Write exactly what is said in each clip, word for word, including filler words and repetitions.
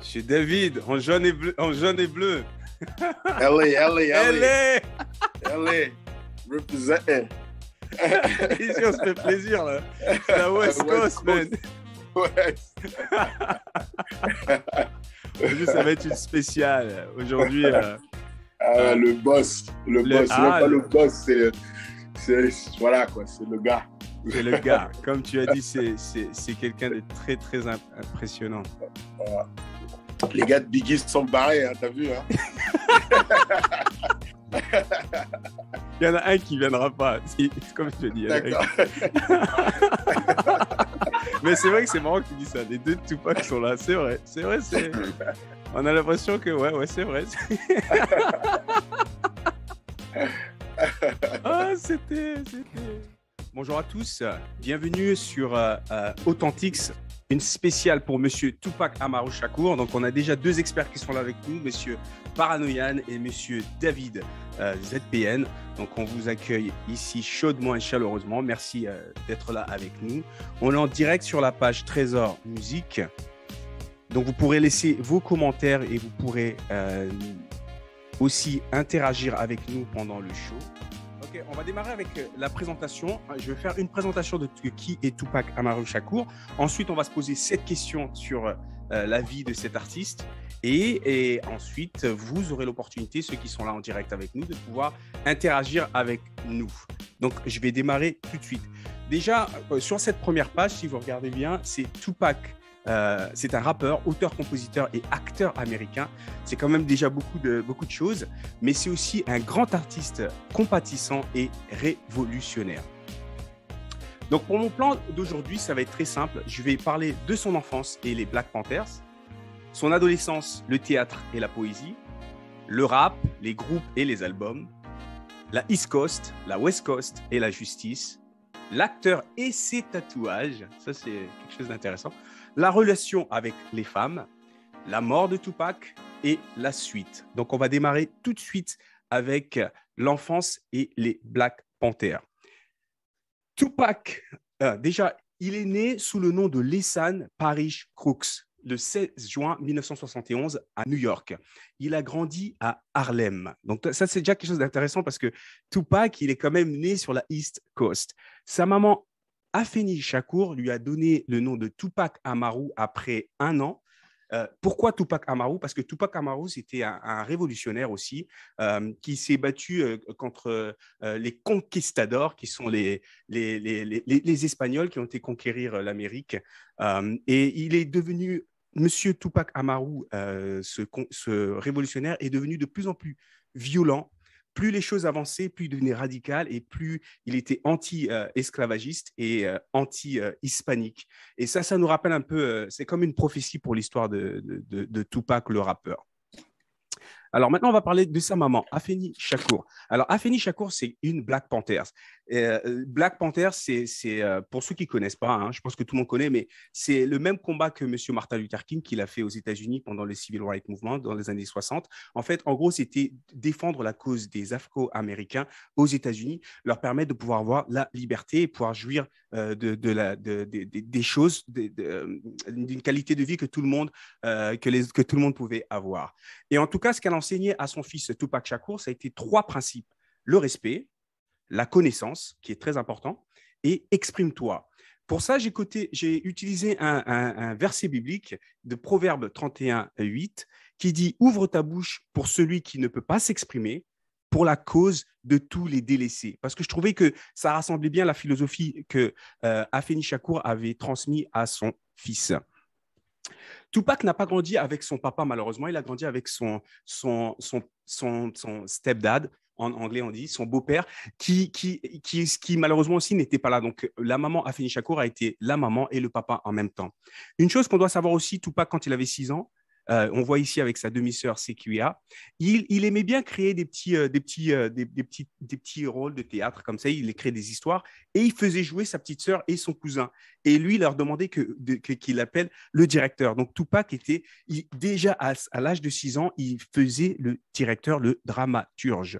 Chez David, en jaune et bleu. En jaune et bleu. L A, L A, L A. L A. L A. Representing. Ici, on se fait plaisir, là. C'est la West Coast, man. West. Aujourd'hui, ça va être une spéciale. Aujourd'hui... Euh... Ah, le boss. Le, le boss. Ah, c'est pas le... le boss, c'est le... C'est... Voilà, quoi. C'est le gars. C'est le gars. Comme tu as dit, c'est, c'est, c'est quelqu'un de très, très impressionnant. Voilà. Les gars de Biggie sont barrés, hein, t'as vu, hein? Il y en a un qui ne viendra pas, c'est comme je te dis. D'accord. Mais c'est vrai que c'est marrant que tu dis ça. Les deux Tupac sont là, c'est vrai. C'est vrai, c'est... On a l'impression que, ouais, ouais, c'est vrai. Ah, c'était, c'était... Bonjour à tous, bienvenue sur euh, euh, Authentics, une spéciale pour Monsieur Tupac Amaru Shakur. Donc, on a déjà deux experts qui sont là avec nous, Monsieur Paranoian et Monsieur David euh, Z P N. Donc, on vous accueille ici chaudement et chaleureusement. Merci euh, d'être là avec nous. On est en direct sur la page Trésor Musique. Donc, vous pourrez laisser vos commentaires et vous pourrez euh, aussi interagir avec nous pendant le show. Ok, on va démarrer avec la présentation. Je vais faire une présentation de qui est Tupac Amaru Shakur. Ensuite, on va se poser sept questions sur euh, la vie de cet artiste. Et, et ensuite, vous aurez l'opportunité, ceux qui sont là en direct avec nous, de pouvoir interagir avec nous. Donc, je vais démarrer tout de suite. Déjà, euh, sur cette première page, si vous regardez bien, c'est Tupac. Euh, c'est un rappeur, auteur, compositeur et acteur américain. C'est quand même déjà beaucoup de, beaucoup de choses, mais c'est aussi un grand artiste compatissant et révolutionnaire. Donc pour mon plan d'aujourd'hui, ça va être très simple. Je vais parler de son enfance et les Black Panthers, son adolescence, le théâtre et la poésie, le rap, les groupes et les albums, la East Coast, la West Coast et la justice, l'acteur et ses tatouages, ça c'est quelque chose d'intéressant, la relation avec les femmes, la mort de Tupac et la suite. Donc, on va démarrer tout de suite avec l'enfance et les Black Panthers. Tupac, euh, déjà, il est né sous le nom de Lessan Parrish Crooks le seize juin mille neuf cent soixante et onze à New York. Il a grandi à Harlem. Donc, ça, c'est déjà quelque chose d'intéressant parce que Tupac, il est quand même né sur la East Coast. Sa maman, Afeni Shakur, lui a donné le nom de Tupac Amaru après un an. Euh, pourquoi Tupac Amaru? Parce que Tupac Amaru, c'était un, un révolutionnaire aussi euh, qui s'est battu euh, contre euh, les conquistadors, qui sont les, les, les, les, les Espagnols qui ont été conquérir l'Amérique. Euh, et il est devenu, Monsieur Tupac Amaru, euh, ce, ce révolutionnaire, est devenu de plus en plus violent. Plus les choses avançaient, plus il devenait radical et plus il était anti-esclavagiste et euh, anti-hispanique. Et ça, ça nous rappelle un peu, euh, c'est comme une prophétie pour l'histoire de, de, de, de Tupac, le rappeur. Alors maintenant, on va parler de sa maman, Afeni Shakur. Alors Afeni Shakur, c'est une Black Panthers. Euh, Black Panthers, c'est, c'est euh, pour ceux qui ne connaissent pas, hein, je pense que tout le monde connaît, mais c'est le même combat que M. Martin Luther King qu'il a fait aux États-Unis pendant le Civil Rights Movement dans les années soixante. En fait, en gros, c'était défendre la cause des Afro-Américains aux États-Unis, leur permettre de pouvoir avoir la liberté et pouvoir jouir euh, de, de la, de, de, de, des choses, de, de, d'une qualité de vie que tout le monde, euh, que les, que tout le monde pouvait avoir. Et en tout cas, ce qu'elle a enseigné à son fils Tupac Shakur, ça a été trois principes. Le respect, la connaissance, qui est très important, et exprime-toi. Pour ça, j'ai, côté, j'ai utilisé un, un, un verset biblique de Proverbe trente et un, huit qui dit « Ouvre ta bouche pour celui qui ne peut pas s'exprimer, pour la cause de tous les délaissés. » Parce que je trouvais que ça rassemblait bien la philosophie que euh, Afeni Shakur avait transmise à son fils. Tupac n'a pas grandi avec son papa, malheureusement. Il a grandi avec son, son, son, son, son stepdad, en anglais on dit, son beau-père, qui, qui, qui, qui malheureusement aussi n'était pas là. Donc, la maman Afeni Shakur a été la maman et le papa en même temps. Une chose qu'on doit savoir aussi, Tupac, quand il avait six ans, Euh, on voit ici avec sa demi-sœur Sequia, il, il aimait bien créer des petits, euh, des, petits, euh, des, des, petits, des petits rôles de théâtre comme ça, il créait des histoires et il faisait jouer sa petite sœur et son cousin. Et lui, il leur demandait que, de, que, qu'il appelle le directeur. Donc Tupac était, il, déjà à, à l'âge de six ans, il faisait le directeur, le dramaturge.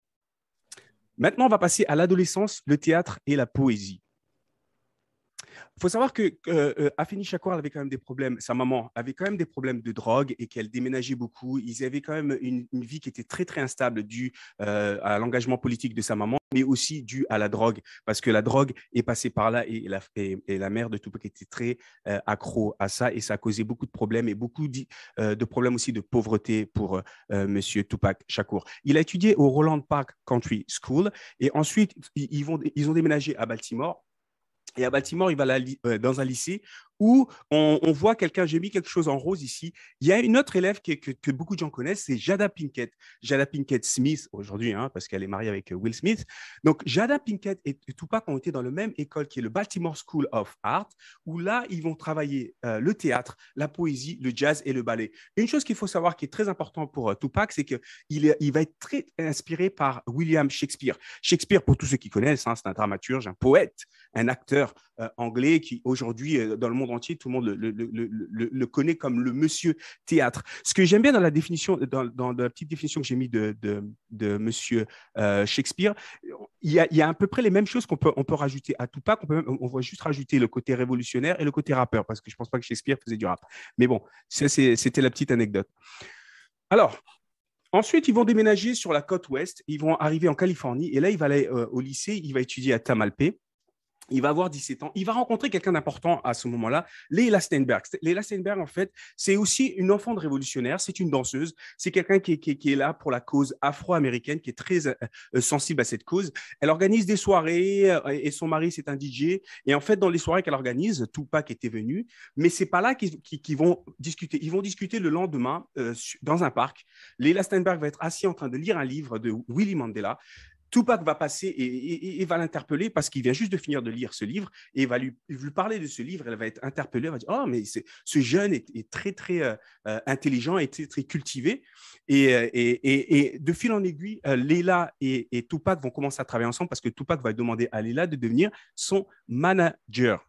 Maintenant, on va passer à l'adolescence, le théâtre et la poésie. Il faut savoir que euh, Afeni Shakur avait quand même des problèmes. Sa maman avait quand même des problèmes de drogue et qu'elle déménageait beaucoup. Ils avaient quand même une, une vie qui était très, très instable due euh, à l'engagement politique de sa maman, mais aussi due à la drogue, parce que la drogue est passée par là et la, et, et la mère de Tupac était très euh, accro à ça et ça a causé beaucoup de problèmes et beaucoup euh, de problèmes aussi de pauvreté pour euh, Monsieur Tupac Shakur. Il a étudié au Roland Park Country School et ensuite, ils, vont, ils ont déménagé à Baltimore. Et à Baltimore, il va la, euh, dans un lycée où on, on voit quelqu'un, j'ai mis quelque chose en rose ici. Il y a une autre élève qui, que, que beaucoup de gens connaissent, c'est Jada Pinkett. Jada Pinkett Smith, aujourd'hui, hein, parce qu'elle est mariée avec Will Smith. Donc, Jada Pinkett et, et Tupac ont été dans la même école qui est le Baltimore School of Art, où là, ils vont travailler euh, le théâtre, la poésie, le jazz et le ballet. Une chose qu'il faut savoir qui est très important pour euh, Tupac, c'est qu'il il va être très inspiré par William Shakespeare. Shakespeare, pour tous ceux qui connaissent, hein, c'est un dramaturge, un poète, un acteur euh, anglais qui, aujourd'hui, euh, dans le monde entier, tout le monde le, le, le, le, le connaît comme le monsieur théâtre. Ce que j'aime bien dans la définition, dans, dans la petite définition que j'ai mis de, de, de monsieur euh, Shakespeare, il y, a, il y a à peu près les mêmes choses qu'on peut, on peut rajouter à Tupac. On, peut même, on va juste rajouter le côté révolutionnaire et le côté rappeur, parce que je ne pense pas que Shakespeare faisait du rap. Mais bon, ça, c'est, c'était la petite anecdote. Alors, ensuite, ils vont déménager sur la côte ouest. Ils vont arriver en Californie. Et là, il va aller euh, au lycée. Il va étudier à Tamalpais. Il va avoir dix-sept ans. Il va rencontrer quelqu'un d'important à ce moment-là, Leila Steinberg. Leila Steinberg, en fait, c'est aussi une enfant de révolutionnaire. C'est une danseuse. C'est quelqu'un qui, qui, qui est là pour la cause afro-américaine, qui est très euh, sensible à cette cause. Elle organise des soirées euh, et son mari, c'est un D J. Et en fait, dans les soirées qu'elle organise, Tupac était venu. Mais c'est pas là qu'ils, qu'ils vont discuter. Ils vont discuter le lendemain euh, dans un parc. Leila Steinberg va être assise en train de lire un livre de Willy Mandela. Tupac va passer et, et, et va l'interpeller parce qu'il vient juste de finir de lire ce livre et il va lui, lui parler de ce livre. Elle va être interpellée, elle va dire « Oh, mais ce jeune est, est très, très euh, intelligent et très, très cultivé. » et, et, et de fil en aiguille, euh, Leila et, et Tupac vont commencer à travailler ensemble parce que Tupac va demander à Leila de devenir son manager.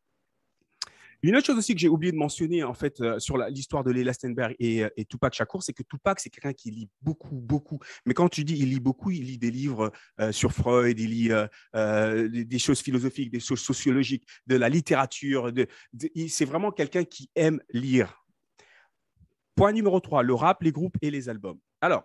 Une autre chose aussi que j'ai oublié de mentionner en fait euh, sur la, l'histoire de Leila Steinberg et, et Tupac Shakur, c'est que Tupac, c'est quelqu'un qui lit beaucoup, beaucoup. Mais quand tu dis il lit beaucoup, il lit des livres euh, sur Freud, il lit euh, euh, des, des choses philosophiques, des choses sociologiques, de la littérature. De, de, c'est vraiment quelqu'un qui aime lire. Point numéro trois, le rap, les groupes et les albums. Alors,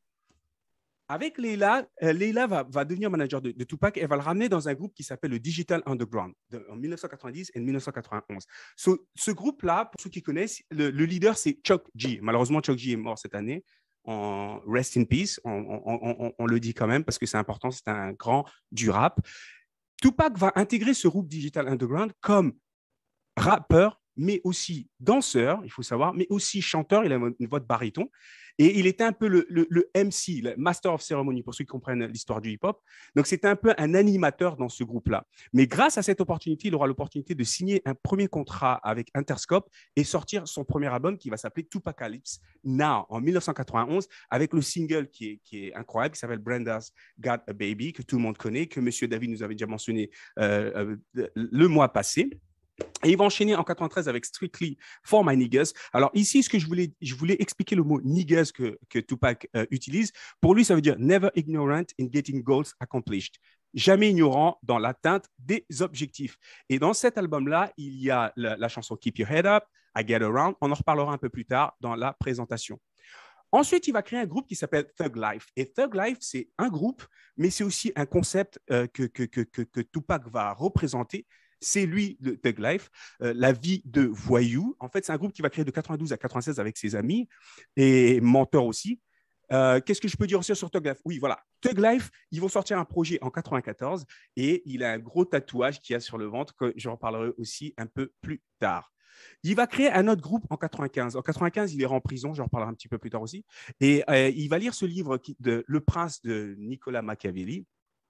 avec Leila, euh, Leila va, va devenir manager de, de Tupac et elle va le ramener dans un groupe qui s'appelle le Digital Underground de, en dix-neuf cent quatre-vingt-dix et dix-neuf cent quatre-vingt-onze. So, ce groupe-là, pour ceux qui connaissent, le, le leader, c'est Chuck G. Malheureusement, Chuck G est mort cette année. En rest in peace, on, on, on, on le dit quand même parce que c'est important, c'est un grand du rap. Tupac va intégrer ce groupe Digital Underground comme rappeur, mais aussi danseur, il faut savoir, mais aussi chanteur, il a une voix de baryton. Et il était un peu le, le, le M C, le Master of Ceremony, pour ceux qui comprennent l'histoire du hip-hop. Donc, c'était un peu un animateur dans ce groupe-là. Mais grâce à cette opportunité, il aura l'opportunité de signer un premier contrat avec Interscope et sortir son premier album qui va s'appeler Tupacalypse Now, en dix-neuf cent quatre-vingt-onze, avec le single qui est, qui est incroyable, qui s'appelle Brenda's Got a Baby, que tout le monde connaît, que M. David nous avait déjà mentionné euh, euh, le mois passé. Et il va enchaîner en quatre-vingt-treize avec Strictly for My Niggas. Alors ici, ce que je voulais, je voulais expliquer le mot niggas que, que Tupac euh, utilise. Pour lui, ça veut dire never ignorant in getting goals accomplished. Jamais ignorant dans l'atteinte des objectifs. Et dans cet album-là, il y a la, la chanson Keep Your Head Up, I Get Around. On en reparlera un peu plus tard dans la présentation. Ensuite, il va créer un groupe qui s'appelle Thug Life. Et Thug Life, c'est un groupe, mais c'est aussi un concept euh, que, que, que, que, que Tupac va représenter. C'est lui, le Thug Life, euh, la vie de voyou. En fait, c'est un groupe qui va créer de quatre-vingt-douze à quatre-vingt-seize avec ses amis et mentors aussi. Euh, qu'est-ce que je peux dire aussi sur Thug Life? Oui, voilà. Thug Life, ils vont sortir un projet en quatre-vingt-quatorze et il a un gros tatouage qu'il y a sur le ventre que j'en parlerai aussi un peu plus tard. Il va créer un autre groupe en quatre-vingt-quinze. En quatre-vingt-quinze, il est en prison, j'en reparlerai un petit peu plus tard aussi. Et euh, il va lire ce livre qui, de Le Prince de Nicolas Machiavelli.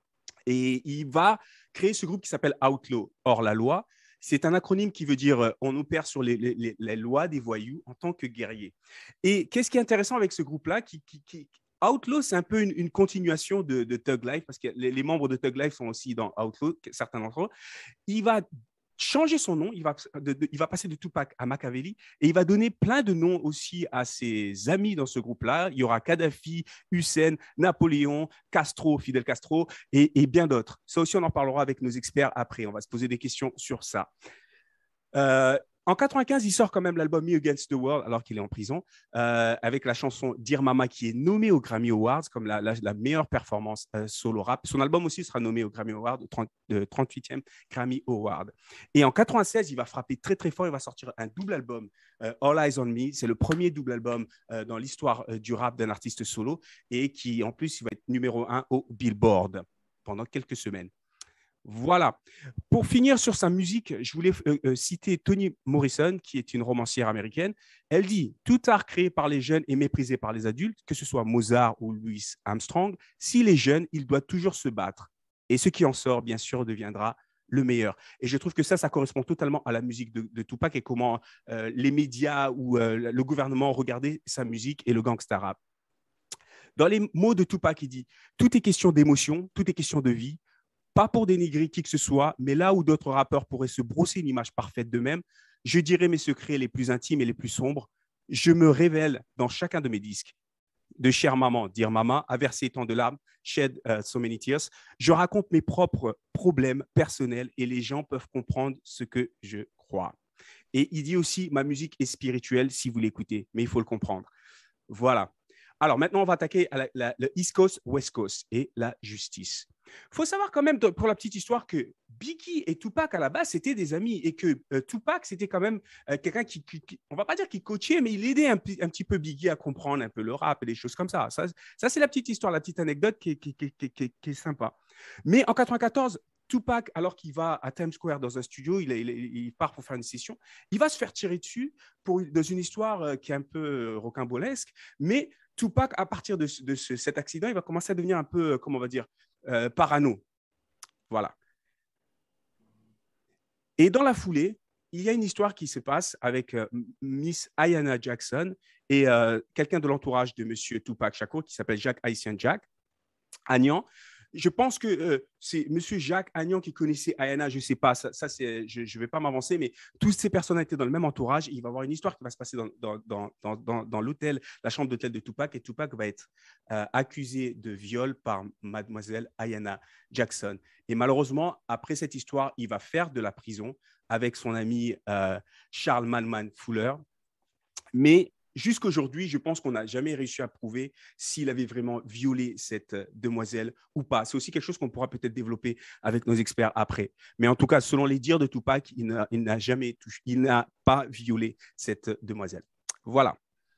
Et il va créer ce groupe qui s'appelle Outlaw, hors la loi. C'est un acronyme qui veut dire euh, on opère sur les, les, les lois des voyous en tant que guerrier. Et qu'est-ce qui est intéressant avec ce groupe-là qui, qui, qui, Outlaw, c'est un peu une, une continuation de, de Thug Life, parce que les, les membres de Thug Life sont aussi dans Outlaw, certains d'entre eux. Il va changer son nom, il va, de, de, il va passer de Tupac à Makaveli et il va donner plein de noms aussi à ses amis dans ce groupe-là. Il y aura Kadhafi, Hussein, Napoléon, Castro, Fidel Castro et, et bien d'autres. Ça aussi, on en parlera avec nos experts après. On va se poser des questions sur ça. Euh, En quatre-vingt-quinze, il sort quand même l'album Me Against the World alors qu'il est en prison, euh, avec la chanson Dear Mama qui est nommée aux Grammy Awards comme la, la, la meilleure performance euh, solo rap. Son album aussi sera nommé au Grammy Awards, de trente-huitième Grammy Award. Et en quatre-vingt-seize, il va frapper très très fort, il va sortir un double album, euh, All Eyes on Me. C'est le premier double album euh, dans l'histoire euh, du rap d'un artiste solo et qui en plus il va être numéro un au Billboard pendant quelques semaines. Voilà. Pour finir sur sa musique, je voulais euh, euh, citer Toni Morrison, qui est une romancière américaine. Elle dit « Tout art créé par les jeunes est méprisé par les adultes, que ce soit Mozart ou Louis Armstrong. S'il est jeune, il doit toujours se battre. Et ce qui en sort, bien sûr, deviendra le meilleur. » Et je trouve que ça, ça correspond totalement à la musique de, de Tupac et comment euh, les médias ou euh, le gouvernement regardaient sa musique et le gangsta rap. Dans les mots de Tupac, il dit « Tout est question d'émotion, tout est question de vie. Pas pour dénigrer qui que ce soit, mais là où d'autres rappeurs pourraient se brosser une image parfaite d'eux-mêmes, je dirais mes secrets les plus intimes et les plus sombres. Je me révèle dans chacun de mes disques. De Chère Maman, Dear Mama, à verser tant de larmes, Shed uh, So Many Tears. Je raconte mes propres problèmes personnels et les gens peuvent comprendre ce que je crois. » Et il dit aussi, ma musique est spirituelle si vous l'écoutez, mais il faut le comprendre. Voilà. Alors maintenant, on va attaquer à la, la, le East Coast, West Coast et la justice. Il faut savoir quand même, pour la petite histoire, que Biggie et Tupac, à la base, c'était des amis et que euh, Tupac, c'était quand même euh, quelqu'un qui, qui, qui, on ne va pas dire qu'il coachait, mais il aidait un, un petit peu Biggie à comprendre un peu le rap et des choses comme ça. Ça, ça c'est la petite histoire, la petite anecdote qui est, qui, qui, qui, qui, qui est sympa. Mais en quatre-vingt-quatorze, Tupac, alors qu'il va à Times Square dans un studio, il, il, il part pour faire une session, il va se faire tirer dessus pour, dans une histoire qui est un peu rocambolesque, mais Tupac, à partir de, de ce, cet accident, il va commencer à devenir un peu, comment on va dire, euh, parano. Voilà. Et dans la foulée, il y a une histoire qui se passe avec euh, Miss Ayanna Jackson et euh, quelqu'un de l'entourage de Monsieur Tupac Shakur qui s'appelle Jacques Haïtien Jack, Agnan. Je pense que euh, c'est Monsieur Jacques Agnan qui connaissait Ayanna, je ne sais pas, ça, ça c'est, je ne vais pas m'avancer, mais toutes ces personnes étaient dans le même entourage. Et il va y avoir une histoire qui va se passer dans, dans, dans, dans, dans, dans l'hôtel, la chambre d'hôtel de Tupac, et Tupac va être euh, accusé de viol par mademoiselle Ayanna Jackson. Et malheureusement, après cette histoire, il va faire de la prison avec son ami euh, Charles Manman Fuller. Mais jusqu'à aujourd'hui, je pense qu'on n'a jamais réussi à prouver s'il avait vraiment violé cette demoiselle ou pas. C'est aussi quelque chose qu'on pourra peut-être développer avec nos experts après. Mais en tout cas, selon les dires de Tupac, il n'a, il n'a jamais touché, il n'a pas violé cette demoiselle. Voilà.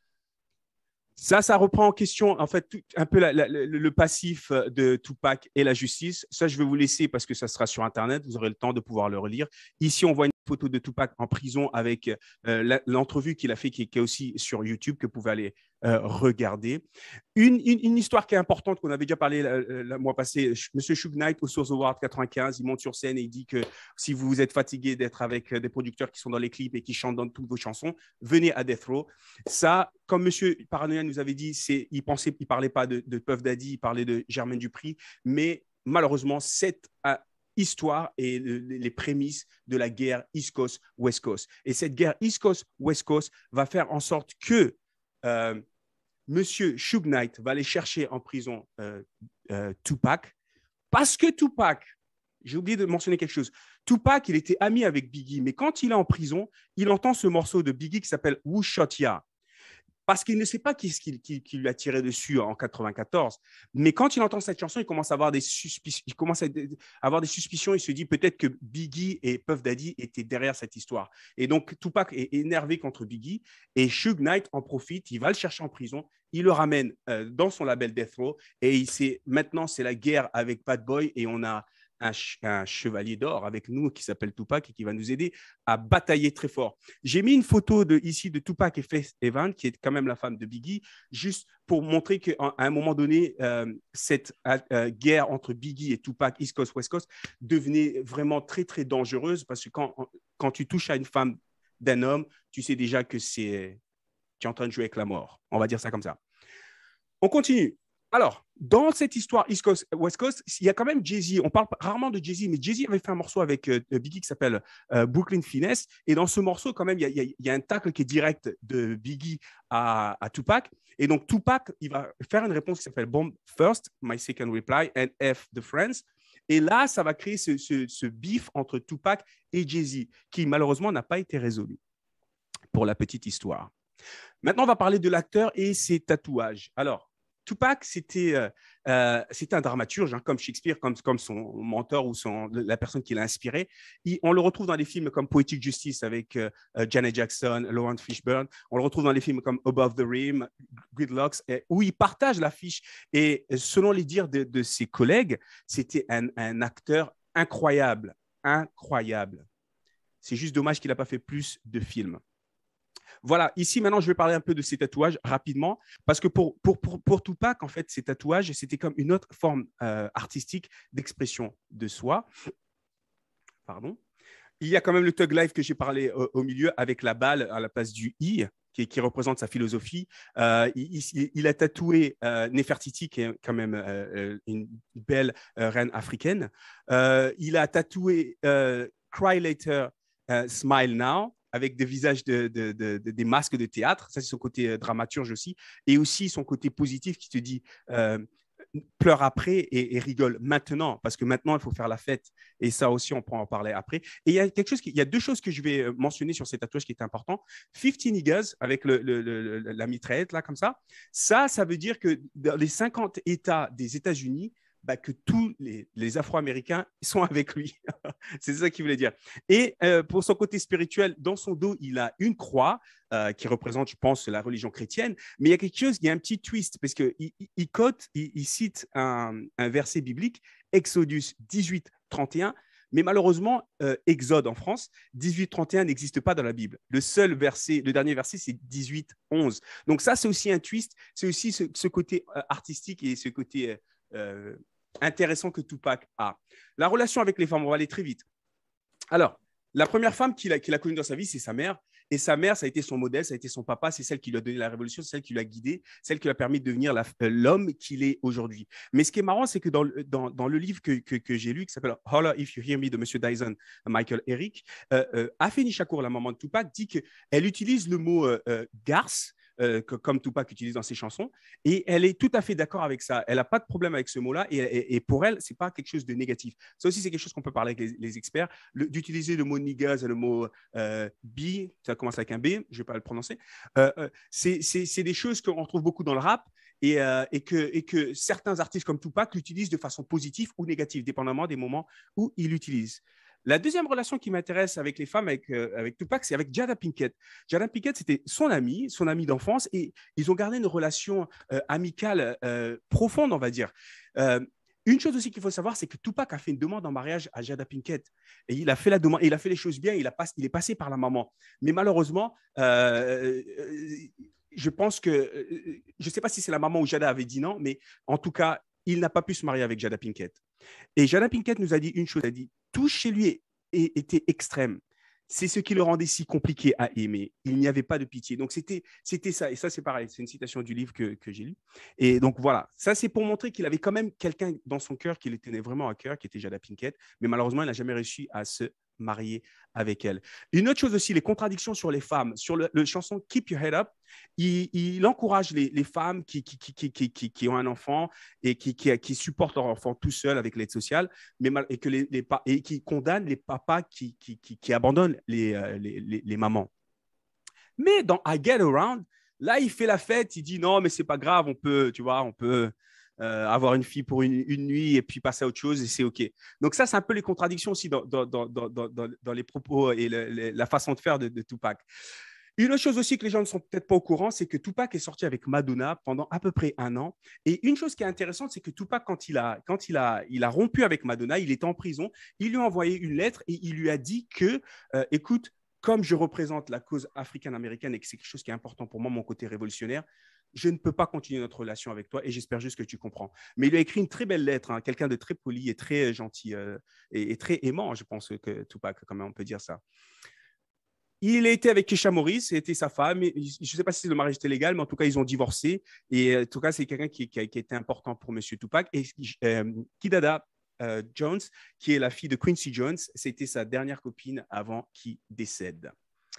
Ça, ça reprend en question, en fait, tout, un peu la, la, le, le passif de Tupac et la justice. Ça, je vais vous laisser parce que ça sera sur Internet. Vous aurez le temps de pouvoir le relire. Ici, on voit une photo de Tupac en prison avec euh, l'entrevue qu'il a fait, qui, qui est aussi sur YouTube, que vous pouvez aller euh, regarder. Une, une, une histoire qui est importante, qu'on avait déjà parlé le mois passé, Monsieur Suge Knight au Source Award quatre-vingt-quinze, il monte sur scène et il dit que si vous êtes fatigué d'être avec des producteurs qui sont dans les clips et qui chantent dans toutes vos chansons, venez à Death Row. Ça, comme Monsieur Paranoia nous avait dit, c'est, il pensait, il parlait pas de, de Puff Daddy, il parlait de Jermaine Dupri, mais malheureusement, cette uh, histoire et le, les prémices de la guerre East Coast-West Coast. Et cette guerre East Coast-West Coast va faire en sorte que euh, Monsieur Suge Knight va aller chercher en prison euh, euh, Tupac, parce que Tupac, j'ai oublié de mentionner quelque chose, Tupac, il était ami avec Biggie, mais quand il est en prison, il entend ce morceau de Biggie qui s'appelle Who Shot Ya? Parce qu'il ne sait pas qui, qui, qui, qui lui a tiré dessus en quatre-vingt-quatorze. Mais quand il entend cette chanson, il commence à avoir des suspicions. Il commence à avoir des suspicions. Il se dit peut-être que Biggie et Puff Daddy étaient derrière cette histoire. Et donc, Tupac est énervé contre Biggie. Et Suge Knight en profite. Il va le chercher en prison. Il le ramène euh, dans son label Death Row. Et il sait, maintenant, c'est la guerre avec Bad Boy. Et on a Un, ch- un chevalier d'or avec nous qui s'appelle Tupac et qui va nous aider à batailler très fort. J'ai mis une photo de, ici de Tupac et Faith Evans, qui est quand même la femme de Biggie, juste pour montrer qu'à un moment donné, euh, cette euh, guerre entre Biggie et Tupac, East Coast, West Coast, devenait vraiment très, très dangereuse parce que quand, quand tu touches à une femme d'un homme, tu sais déjà que c'est, tu es en train de jouer avec la mort. On va dire ça comme ça. On continue. Alors, dans cette histoire East Coast, West Coast, il y a quand même Jay-Z. On parle rarement de Jay-Z, mais Jay-Z avait fait un morceau avec euh, Biggie qui s'appelle euh, Brooklyn Finesse. Et dans ce morceau, quand même, il y, a, il y a un tacle qui est direct de Biggie à, à Tupac. Et donc, Tupac, il va faire une réponse qui s'appelle Bomb First, My Second Reply, and F the Friends. Et là, ça va créer ce, ce, ce beef entre Tupac et Jay-Z, qui malheureusement n'a pas été résolu, pour la petite histoire. Maintenant, on va parler de l'acteur et ses tatouages. Alors, Tupac, c'était euh, euh, un dramaturge, hein, comme Shakespeare, comme, comme son mentor ou son, la personne qui l'a inspiré. Il, on le retrouve dans des films comme Poetic Justice avec euh, Janet Jackson, Lawrence Fishburne. On le retrouve dans des films comme Above the Rim, Gridlocks, et, où il partage l'affiche. Et selon les dires de, de ses collègues, c'était un, un acteur incroyable, incroyable. C'est juste dommage qu'il n'a pas fait plus de films. Voilà, ici, maintenant, je vais parler un peu de ces tatouages rapidement, parce que pour, pour, pour, pour Tupac, en fait, ces tatouages, c'était comme une autre forme euh, artistique d'expression de soi. Pardon. Il y a quand même le Thug Life que j'ai parlé au, au milieu, avec la balle à la place du I, qui, qui représente sa philosophie. Euh, il, il, il a tatoué euh, Nefertiti, qui est quand même euh, une belle euh, reine africaine. Euh, il a tatoué euh, Cry Later, uh, Smile Now, avec des visages, de, de, de, de, des masques de théâtre. Ça, c'est son côté euh, dramaturge aussi. Et aussi son côté positif qui te dit euh, pleure après et, et rigole maintenant, parce que maintenant, il faut faire la fête. Et ça aussi, on pourra en parler après. Et il y a, quelque chose qui, il y a deux choses que je vais mentionner sur ces tatouages qui est important. cinquante niggas, avec le, le, le, la mitraillette, là, comme ça. Ça, ça veut dire que dans les cinquante États des États-Unis, bah, que tous les, les Afro-Américains sont avec lui. C'est ça qu'il voulait dire. Et euh, pour son côté spirituel, dans son dos, il a une croix euh, qui représente, je pense, la religion chrétienne. Mais il y a quelque chose, il y a un petit twist, parce qu'il il, il, cote, il, il cite un, un verset biblique, Exodus dix-huit, trente et un. Mais malheureusement, euh, Exode en France, dix-huit trente et un n'existe pas dans la Bible. Le seul verset, le dernier verset, c'est dix-huit onze. Donc ça, c'est aussi un twist. C'est aussi ce, ce côté euh, artistique et ce côté euh, intéressant que Tupac a. La relation avec les femmes, on va aller très vite. Alors, la première femme qu'il a, qu'il a connue dans sa vie, c'est sa mère. Et sa mère, ça a été son modèle, ça a été son papa, c'est celle qui lui a donné la révolution, c'est celle qui lui a guidé, celle qui lui a permis de devenir l'homme qu'il est aujourd'hui. Mais ce qui est marrant, c'est que dans, dans, dans le livre que, que, que j'ai lu, qui s'appelle Holler If You Hear Me de M. Dyson, Michael Eric, euh, euh, Afeni Shakur, la maman de Tupac, dit qu'elle utilise le mot euh, euh, garce, Euh, que, comme Tupac utilise dans ses chansons, et elle est tout à fait d'accord avec ça. Elle n'a pas de problème avec ce mot-là, et, et, et pour elle, ce n'est pas quelque chose de négatif. Ça aussi, c'est quelque chose qu'on peut parler avec les, les experts, d'utiliser le mot niggas et le mot euh, bi, ça commence avec un B, je ne vais pas le prononcer. Euh, euh, c'est des choses qu'on retrouve beaucoup dans le rap, et, euh, et, que, et que certains artistes comme Tupac l'utilisent de façon positive ou négative, dépendamment des moments où ils l'utilisent. La deuxième relation qui m'intéresse avec les femmes, avec, euh, avec Tupac, c'est avec Jada Pinkett. Jada Pinkett, c'était son amie, son amie d'enfance, et ils ont gardé une relation euh, amicale euh, profonde, on va dire. Euh, une chose aussi qu'il faut savoir, c'est que Tupac a fait une demande en mariage à Jada Pinkett. Et il a fait la demande, et il a fait les choses bien, il, a pas, il est passé par la maman. Mais malheureusement, euh, je pense que, je ne sais pas si c'est la maman ou Jada avait dit non, mais en tout cas, il n'a pas pu se marier avec Jada Pinkett. Et Jada Pinkett nous a dit une chose, elle a dit, tout chez lui était extrême. C'est ce qui le rendait si compliqué à aimer. Il n'y avait pas de pitié. Donc, c'était ça. Et ça, c'est pareil. C'est une citation du livre que, que j'ai lu. Et donc, voilà. Ça, c'est pour montrer qu'il avait quand même quelqu'un dans son cœur qui le tenait vraiment à cœur, qui était Jada Pinkett. Mais malheureusement, il n'a jamais réussi à se marier avec elle. Une autre chose aussi, les contradictions sur les femmes. Sur le, le chanson Keep Your Head Up, il, il encourage les, les femmes qui, qui, qui, qui, qui, qui ont un enfant et qui, qui, qui supportent leur enfant tout seul avec l'aide sociale, mais mal, et, que les, les, et qui condamnent les papas qui, qui, qui, qui abandonnent les, les, les, les mamans. Mais dans I Get Around, là, il fait la fête, il dit non, mais c'est pas grave, on peut, tu vois, on peut euh, avoir une fille pour une, une nuit et puis passer à autre chose et c'est OK. Donc ça, c'est un peu les contradictions aussi dans, dans, dans, dans, dans, dans les propos et le, le, la façon de faire de, de Tupac. Une autre chose aussi que les gens ne sont peut-être pas au courant, c'est que Tupac est sorti avec Madonna pendant à peu près un an. Et une chose qui est intéressante, c'est que Tupac, quand il a, quand il a, il a rompu avec Madonna, il était en prison, il lui a envoyé une lettre et il lui a dit que, euh, écoute, comme je représente la cause africaine-américaine et que c'est quelque chose qui est important pour moi, mon côté révolutionnaire, je ne peux pas continuer notre relation avec toi et j'espère juste que tu comprends. Mais il a écrit une très belle lettre, hein, quelqu'un de très poli et très gentil euh, et, et très aimant, je pense que Tupac, quand même, on peut dire ça. il était avec Keisha Morris, c'était sa femme. Je ne sais pas si le mariage était légal, mais en tout cas, ils ont divorcé. Et en tout cas, c'est quelqu'un qui, qui, a, qui a été important pour M. Tupac. Et euh, Kidada euh, Jones, qui est la fille de Quincy Jones, c'était sa dernière copine avant qu'il décède.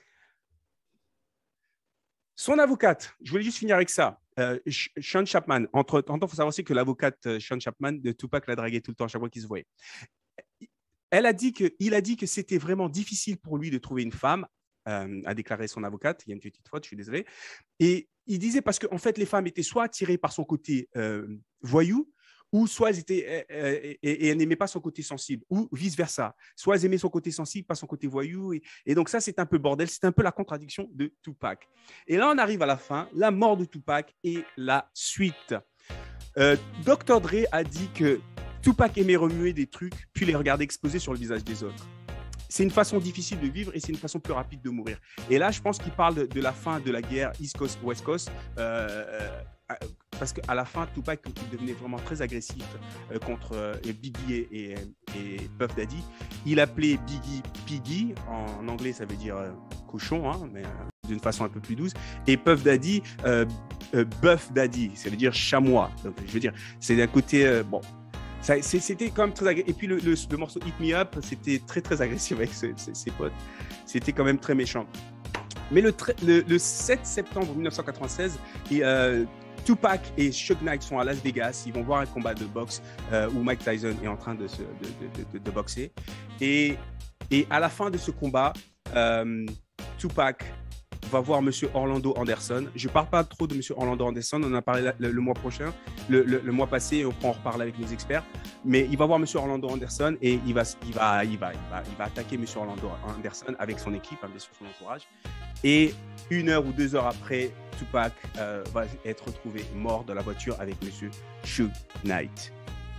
Son avocate, je voulais juste finir avec ça. Euh, Sean Chapman. Entre-temps, il faut savoir aussi que l'avocate Sean Chapman de Tupac l'a dragué tout le temps, à chaque fois qu'ils se voyaient. Elle a dit que, il a dit que c'était vraiment difficile pour lui de trouver une femme. Euh, a déclaré son avocate, il y a une petite faute, je suis désolé. Et il disait parce qu'en fait, les femmes étaient soit attirées par son côté euh, voyou, ou soit elles étaient, euh, et, et elles n'aimaient pas son côté sensible, ou vice-versa. Soit elles aimaient son côté sensible, pas son côté voyou. Et, et donc ça, c'est un peu bordel, c'est un peu la contradiction de Tupac. Et là, on arrive à la fin, la mort de Tupac et la suite. Euh, docteur Dre a dit que Tupac aimait remuer des trucs, puis les regarder exploser sur le visage des autres. C'est une façon difficile de vivre et c'est une façon plus rapide de mourir. Et là, je pense qu'il parle de, de la fin de la guerre East Coast-West Coast, euh, euh, parce qu'à la fin, Tupac devenait vraiment très agressif euh, contre euh, Biggie et, et, et Puff Daddy. Il appelait Biggie Piggy, en anglais ça veut dire euh, cochon, hein, mais euh, d'une façon un peu plus douce, et Puff Daddy, euh, euh, Buff Daddy, ça veut dire chamois. Donc, je veux dire, c'est d'un côté, euh, bon, Ça, c'était quand même très agressif. Et puis le, le, le morceau Hit Me Up, c'était très très agressif avec ses, ses, ses potes. C'était quand même très méchant. Mais le, le, le sept septembre mille neuf cent quatre-vingt-seize, et, euh, Tupac et Suge Knight sont à Las Vegas. Ils vont voir un combat de boxe euh, où Mike Tyson est en train de, se, de, de, de, de boxer. Et, et à la fin de ce combat, euh, Tupac va voir M. Orlando Anderson. Je ne parle pas trop de M. Orlando Anderson, on en a parlé le, le mois prochain, le, le, le mois passé, on peut en reparler avec nos experts. Mais il va voir M. Orlando Anderson et il va, il va, il va, il va, il va attaquer M. Orlando Anderson avec son équipe, hein, bien sûr son entourage. Et une heure ou deux heures après, Tupac euh, va être retrouvé mort dans la voiture avec M. Suge Knight.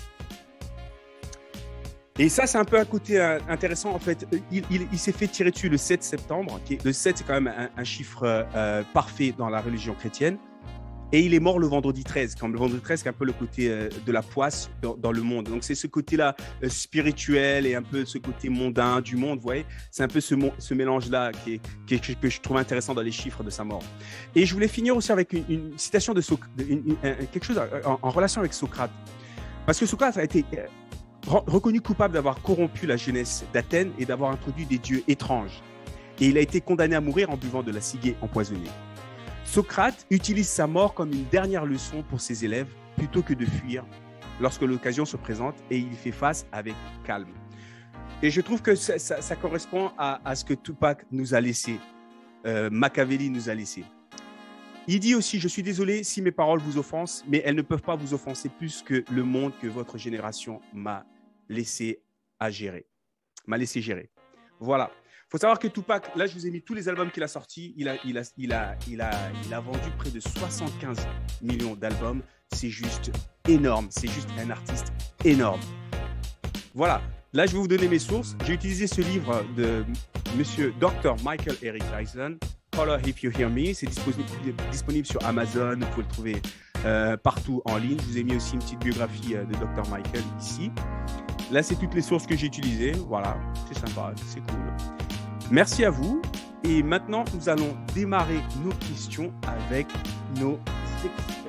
Et ça, c'est un peu un côté intéressant. En fait, il, il, il s'est fait tirer dessus le sept septembre. Qui est, le sept, c'est quand même un, un chiffre euh, parfait dans la religion chrétienne. Et il est mort le vendredi treize. Quand le vendredi treize, c'est un peu le côté euh, de la poisse dans, dans le monde. Donc, c'est ce côté-là euh, spirituel et un peu ce côté mondain du monde, vous voyez. C'est un peu ce, ce mélange-là qui est, qui est, que je trouve intéressant dans les chiffres de sa mort. Et je voulais finir aussi avec une, une citation de Socrate, une, une, un, quelque chose en, en relation avec Socrate. Parce que Socrate a été euh, reconnu coupable d'avoir corrompu la jeunesse d'Athènes et d'avoir introduit des dieux étranges. Et il a été condamné à mourir en buvant de la ciguë empoisonnée. Socrate utilise sa mort comme une dernière leçon pour ses élèves plutôt que de fuir lorsque l'occasion se présente, et il fait face avec calme. Et je trouve que ça, ça, ça correspond à, à ce que Tupac nous a laissé, euh, Machiavelli nous a laissé. Il dit aussi, je suis désolé si mes paroles vous offensent, mais elles ne peuvent pas vous offenser plus que le monde que votre génération m'a laissé à gérer, m'a laissé gérer. Voilà. Il faut savoir que Tupac, là je vous ai mis tous les albums qu'il a sortis, il a, il, a, il, a, il, a, il a vendu près de soixante-quinze millions d'albums, c'est juste énorme, c'est juste un artiste énorme. Voilà, là je vais vous donner mes sources. J'ai utilisé ce livre de monsieur docteur Michael Eric Dyson, Color If You Hear Me, c'est disponible, disponible sur Amazon, vous pouvez le trouver euh, partout en ligne. Je vous ai mis aussi une petite biographie euh, de docteur Michael ici. Là c'est toutes les sources que j'ai utilisées, voilà, c'est sympa, c'est cool. Merci à vous. Et maintenant, nous allons démarrer nos questions avec nos experts.